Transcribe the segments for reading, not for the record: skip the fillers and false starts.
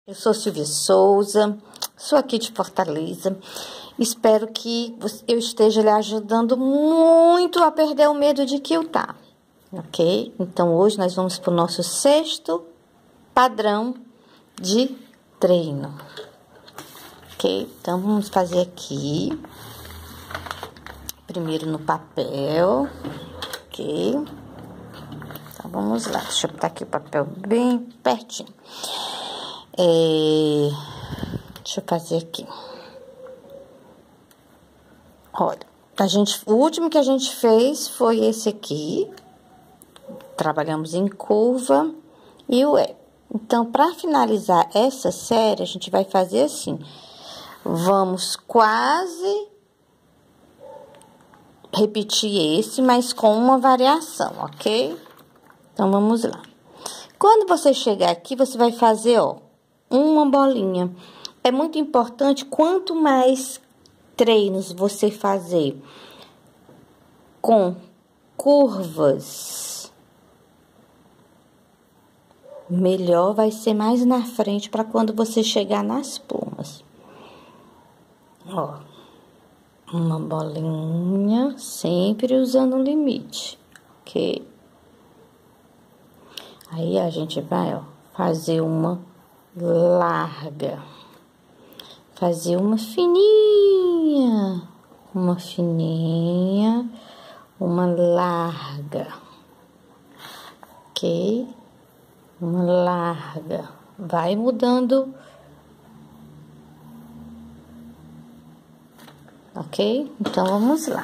Eu sou Silvia Souza, sou aqui de Fortaleza. Espero que eu esteja lhe ajudando muito a perder o medo de quiltar, ok? Então, hoje nós vamos para o nosso 6º padrão de treino, ok? Então, vamos fazer aqui, primeiro no papel, ok? Então, vamos lá, deixa eu botar aqui o papel bem pertinho. Deixa eu fazer aqui. Olha, o último que a gente fez foi esse aqui. Trabalhamos em curva e o E. Então, para finalizar essa série, a gente vai fazer assim. Vamos quase repetir esse, mas com uma variação, ok? Então, vamos lá. Quando você chegar aqui, você vai fazer, ó, uma bolinha. É muito importante, quanto mais treinos você fazer com curvas, melhor vai ser mais na frente para quando você chegar nas plumas. Ó, uma bolinha, sempre usando o limite, ok? Aí a gente vai, ó, fazer uma larga, fazer uma fininha, uma larga, ok? Uma larga, vai mudando, ok? Então, vamos lá.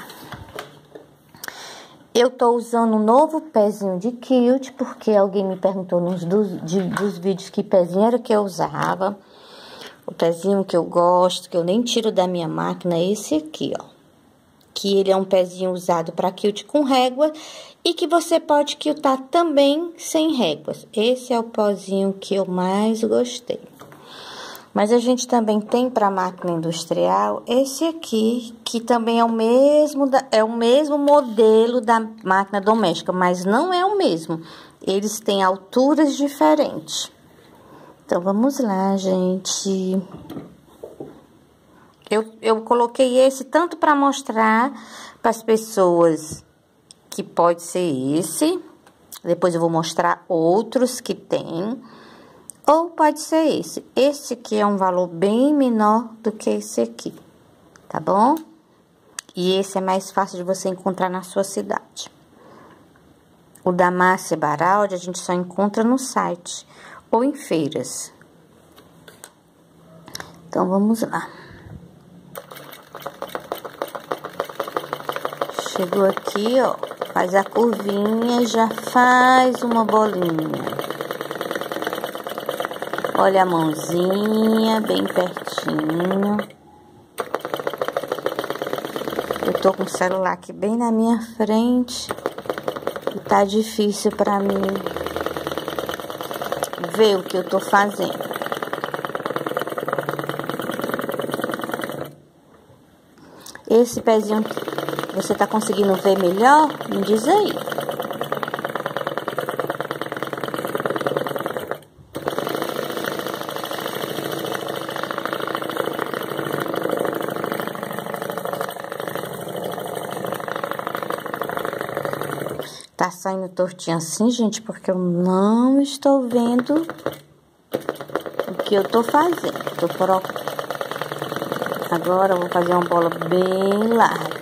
Eu tô usando um novo pezinho de quilt, porque alguém me perguntou dos vídeos que pezinho era que eu usava. O pezinho que eu gosto, que eu nem tiro da minha máquina, é esse aqui, ó. Que ele é um pezinho usado para quilt com régua e que você pode quiltar também sem réguas. Esse é o pozinho que eu mais gostei. Mas a gente também tem para máquina industrial esse aqui, que também é o mesmo modelo da máquina doméstica, mas não é o mesmo. Eles têm alturas diferentes. Então, vamos lá, gente. Eu coloquei esse tanto para mostrar para as pessoas que pode ser esse. Depois eu vou mostrar outros que tem. Ou pode ser esse. Esse aqui é um valor bem menor do que esse aqui, tá bom? E esse é mais fácil de você encontrar na sua cidade. O da Márcia Baraldi a gente só encontra no site ou em feiras. Então, vamos lá. Chegou aqui, ó, faz a curvinha e já faz uma bolinha. Olha a mãozinha, bem pertinho. Eu tô com o celular aqui bem na minha frente e tá difícil pra mim ver o que eu tô fazendo. Esse pezinho, você tá conseguindo ver melhor? Me diz aí. Tá saindo tortinho assim, gente, porque eu não estou vendo o que eu tô fazendo. Agora eu vou fazer uma bola bem larga.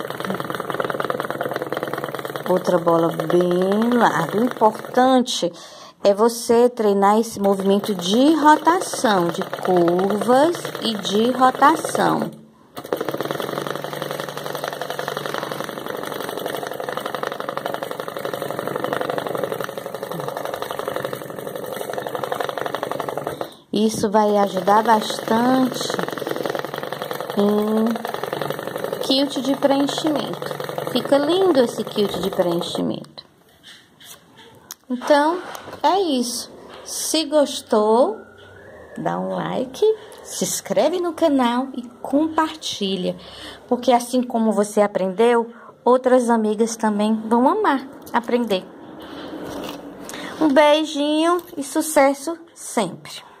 Outra bola bem larga. O importante é você treinar esse movimento de rotação, de curvas e de rotação. Isso vai ajudar bastante em quilt de preenchimento. Fica lindo esse quilt de preenchimento. Então, é isso. Se gostou, dá um like, se inscreve no canal e compartilha. Porque assim como você aprendeu, outras amigas também vão amar aprender. Um beijinho e sucesso sempre!